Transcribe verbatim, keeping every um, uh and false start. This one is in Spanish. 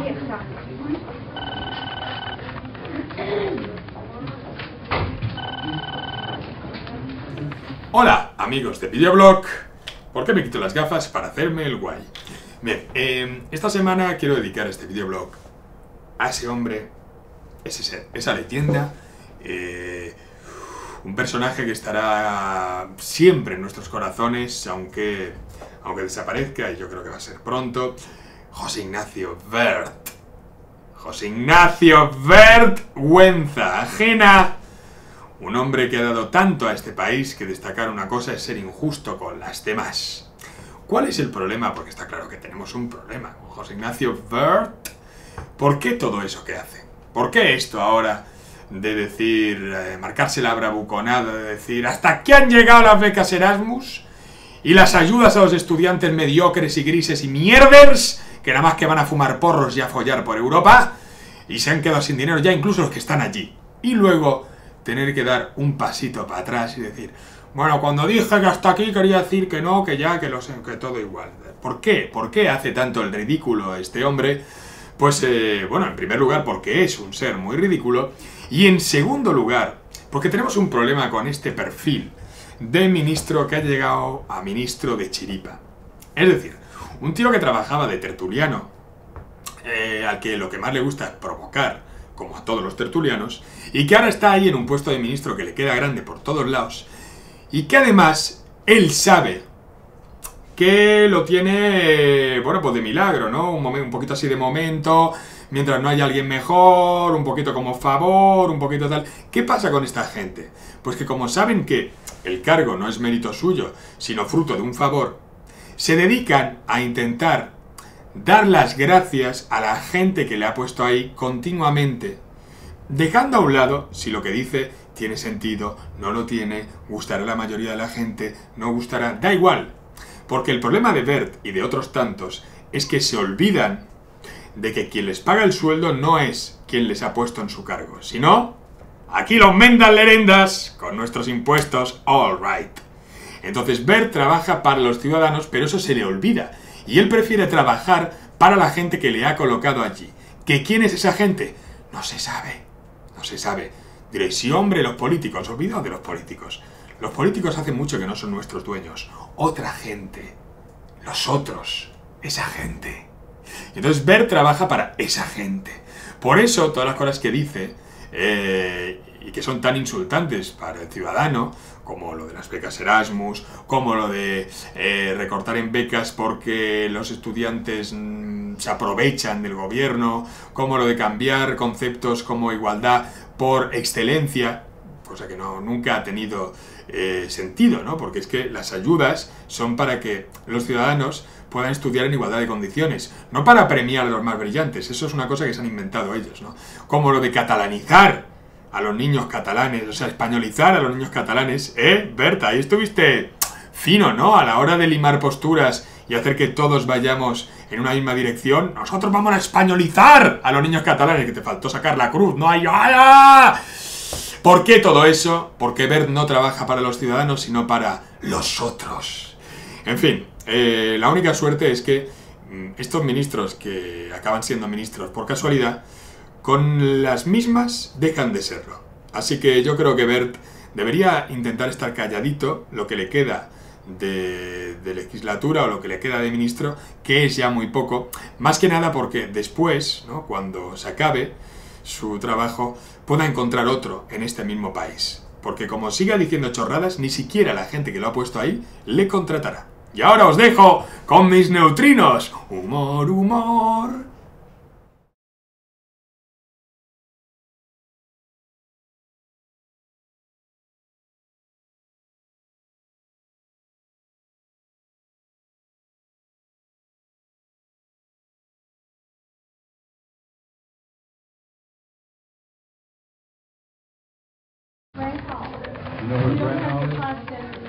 Hola amigos de Videoblog. ¿Por qué me quito las gafas? Para hacerme el guay. Bien, eh, esta semana quiero dedicar este videoblog a ese hombre, ese ser, esa leyenda, eh, un personaje que estará siempre en nuestros corazones, aunque, aunque desaparezca, y yo creo que va a ser pronto. José Ignacio Wert. José Ignacio Vergüenza ajena. Un hombre que ha dado tanto a este país que destacar una cosa es ser injusto con las demás. ¿Cuál es el problema? Porque está claro que tenemos un problema con José Ignacio Wert. ¿Por qué todo eso que hace? ¿Por qué esto ahora de decir, eh, marcarse la bravuconada, de decir hasta aquí han llegado las becas Erasmus y las ayudas a los estudiantes mediocres y grises y mierders que nada más que van a fumar porros y a follar por Europa y se han quedado sin dinero ya incluso los que están allí? Y luego tener que dar un pasito para atrás y decir, bueno, cuando dije que hasta aquí quería decir que no, que ya, que lo sé, que todo igual. ¿Por qué? ¿Por qué hace tanto el ridículo este hombre? Pues, eh, bueno, en primer lugar porque es un ser muy ridículo y en segundo lugar porque tenemos un problema con este perfil de ministro que ha llegado a ministro de chiripa. Es decir, un tío que trabajaba de tertuliano, eh, al que lo que más le gusta es provocar, como a todos los tertulianos, y que ahora está ahí en un puesto de ministro que le queda grande por todos lados, y que además él sabe que lo tiene, bueno, pues de milagro, ¿no? Un, momento, un poquito así de momento, mientras no haya alguien mejor, un poquito como favor, un poquito tal. ¿Qué pasa con esta gente? Pues que como saben que el cargo no es mérito suyo, sino fruto de un favor, se dedican a intentar dar las gracias a la gente que le ha puesto ahí continuamente, dejando a un lado si lo que dice tiene sentido, no lo tiene, gustará a la mayoría de la gente, no gustará, da igual. Porque el problema de Wert y de otros tantos es que se olvidan de que quien les paga el sueldo no es quien les ha puesto en su cargo, sino aquí los mendas lerendas con nuestros impuestos, all right. Entonces Wert trabaja para los ciudadanos, pero eso se le olvida. Y él prefiere trabajar para la gente que le ha colocado allí. ¿Que quién es esa gente? No se sabe. No se sabe. Diréis, sí, hombre, los políticos. Olvidad de los políticos. Los políticos hace mucho que no son nuestros dueños. Otra gente. Los otros. Esa gente. Entonces Wert trabaja para esa gente. Por eso todas las cosas que dice, eh, y que son tan insultantes para el ciudadano, como lo de las becas Erasmus, como lo de eh, recortar en becas porque los estudiantes mmm, se aprovechan del gobierno, como lo de cambiar conceptos como igualdad por excelencia, cosa que no, nunca ha tenido eh, sentido, ¿no? Porque es que las ayudas son para que los ciudadanos puedan estudiar en igualdad de condiciones, no para premiar a los más brillantes. Eso es una cosa que se han inventado ellos, ¿no? Como lo de catalanizar a los niños catalanes, o sea, españolizar a los niños catalanes, ¿eh? Berta, ahí estuviste fino, ¿no? A la hora de limar posturas y hacer que todos vayamos en una misma dirección. Nosotros vamos a españolizar a los niños catalanes, que te faltó sacar la cruz, ¿no? Hay... ¡Ah! ¿Por qué todo eso? Porque Wert no trabaja para los ciudadanos, sino para los otros. En fin, eh, la única suerte es que mmm, estos ministros que acaban siendo ministros por casualidad, con las mismas dejan de serlo. Así que yo creo que Wert debería intentar estar calladito lo que le queda de, de legislatura o lo que le queda de ministro, que es ya muy poco, más que nada porque después, ¿no?, cuando se acabe su trabajo, pueda encontrar otro en este mismo país. Porque como siga diciendo chorradas, ni siquiera la gente que lo ha puesto ahí le contratará. Y ahora os dejo con mis neutrinos. Humor, humor. Very hard. You know what right now is?